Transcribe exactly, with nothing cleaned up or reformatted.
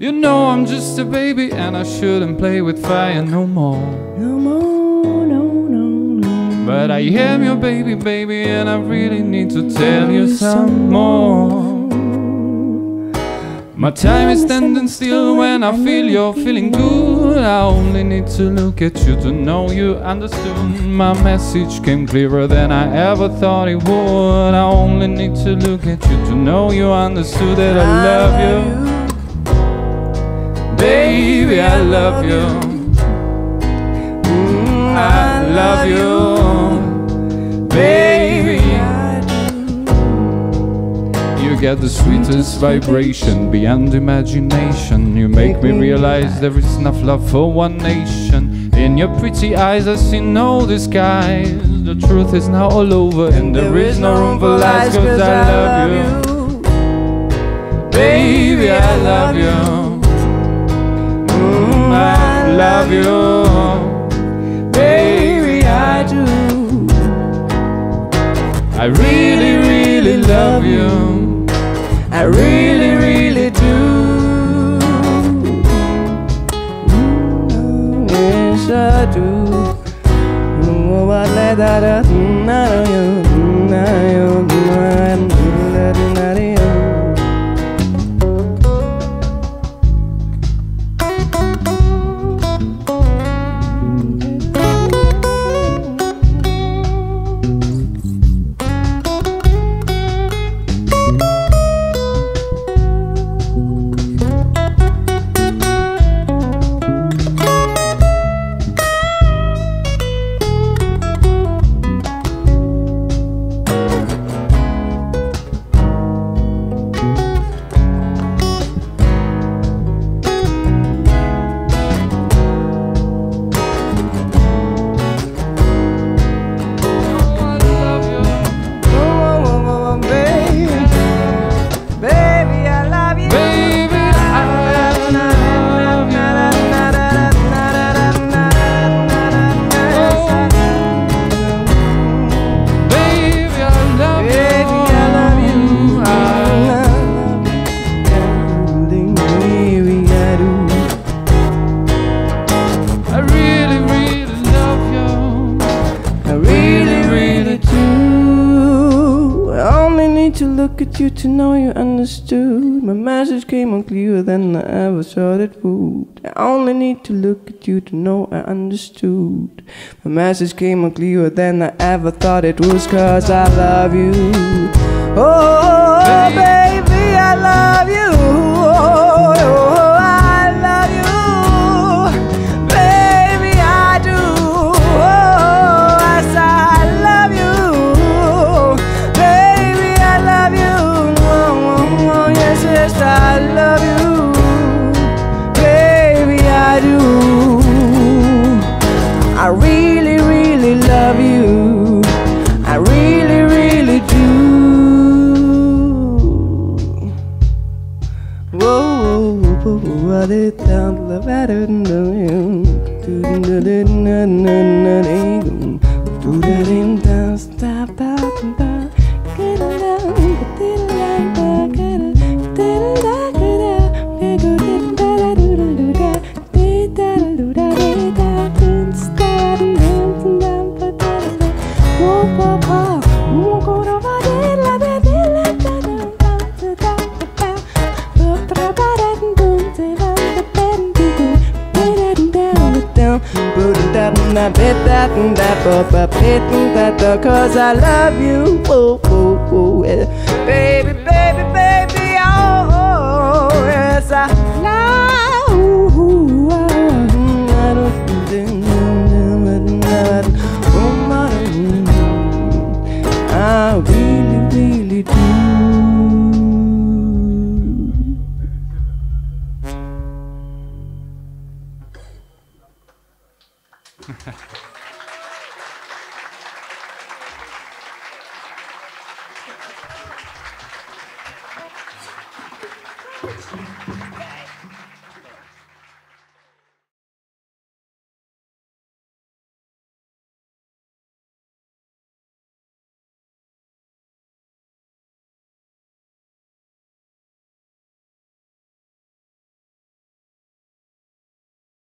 You know I'm just a baby and I shouldn't play with fire no more. No more, no, no, no. But I am your baby, baby, and I really need to tell you some more. My time is standing still when I feel you're feeling good. I only need to look at you to know you understood. My message came clearer than I ever thought it would. I only need to look at you to know you understood that I love you. Baby, I love you. Mm, I love you. Baby, I do. You get the sweetest vibration beyond imagination. You make me realize there is enough love for one nation. In your pretty eyes I see no disguise. The truth is now all over and there is no room for lies, cause I love you. Baby, I love you. I love you, baby, I do. I really, really love you. I really, really do. Mm, yes, I do. Oh, I let that out. Mm, I know you. Mm, I know you. To look at you to know you understood. My message came on clearer than I ever thought it would. I only need to look at you to know I understood. My message came on clearer than I ever thought it was, cause I love you. Oh, baby, baby, I love you. Oh, oh, I love you. Baby, I do. Oh, yes, I love you. Yes, I love you, baby, I do. I really, really love you. I really, really do. Whoa, whoa, whoa, I did sound love better than you. Do that in down, stop out and down, get down, get down, get cause I love you, oh, oh, oh, yeah. Baby, baby, baby, oh, oh, yes, I love you. I really, really do.